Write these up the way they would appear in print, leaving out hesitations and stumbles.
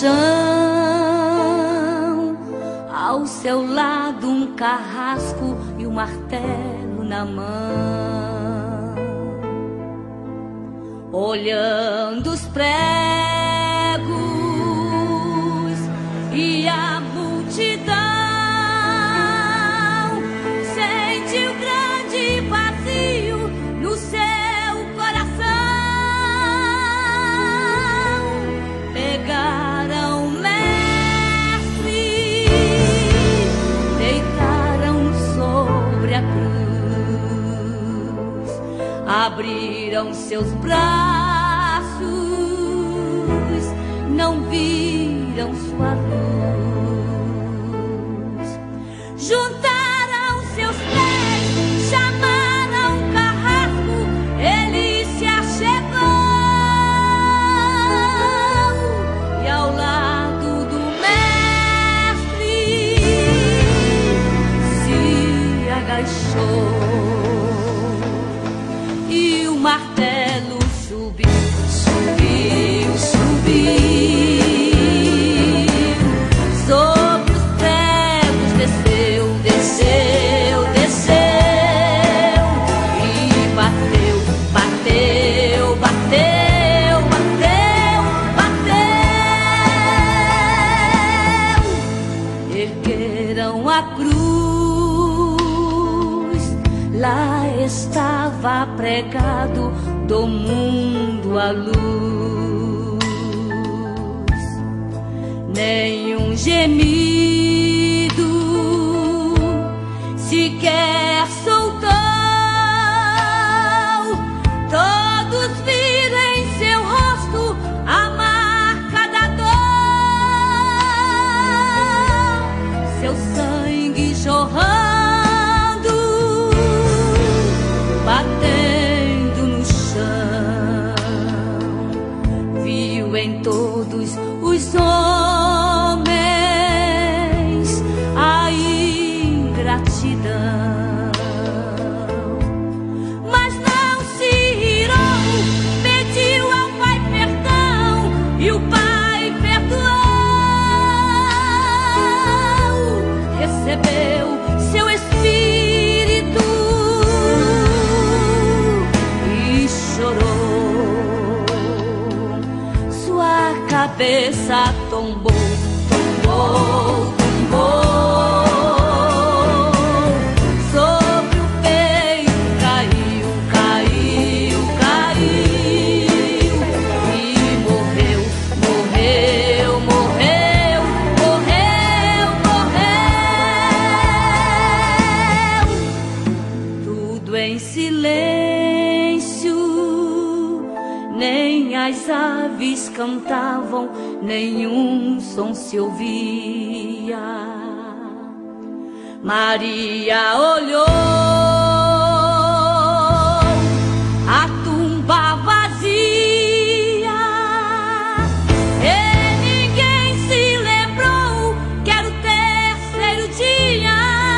chão, ao seu lado um carrasco e um martelo na mão, olhando os pregos e a multidão, sente o grande vazio no seu coração. Pegaram o mestre, deitaram sobre a cruz, abriram seus braços, não viram sua luz. Juntaram seus pés, chamaram o carrasco, ele se achegou, e ao lado do mestre se agachou, e o martelo subiu, subiu, subiu. Sobre os pregos desceu, desceu, desceu, e bateu, bateu, bateu, bateu, bateu. Ergueram a cruz, lá estava pregado do mundo a luz. Nenhum gemido sequer soltou, todos viram em seu rosto a marca da dor, seu sangue jorrando, batendo no chão. Viu em todos os homens a ingratidão, mas não se irou, pediu ao Pai perdão, e o Pai perdoou, recebeu seu Espírito e chorou. Sua cabeça tombou, tombou, tombou, sobre o peito caiu, caiu, caiu, e morreu, morreu, morreu, morreu, morreu. Tudo em silêncio, nem as aves cantavam, nenhum som se ouvia. Maria olhou a tumba vazia, e ninguém se lembrou que era o terceiro dia.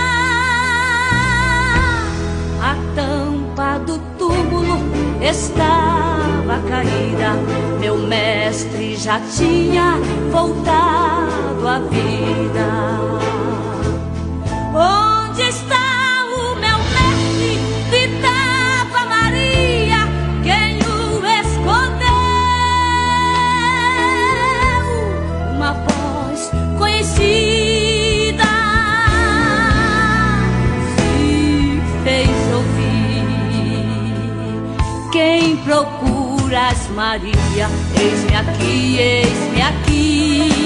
A tampa do túmulo estava caída, meu mestre já tinha voltado à vida. Onde está o meu mestre? Gritava Maria, quem o escondeu? Uma voz conhecida se fez ouvir. Quem procuras, Maria? Eis-me aqui, eis-me aqui.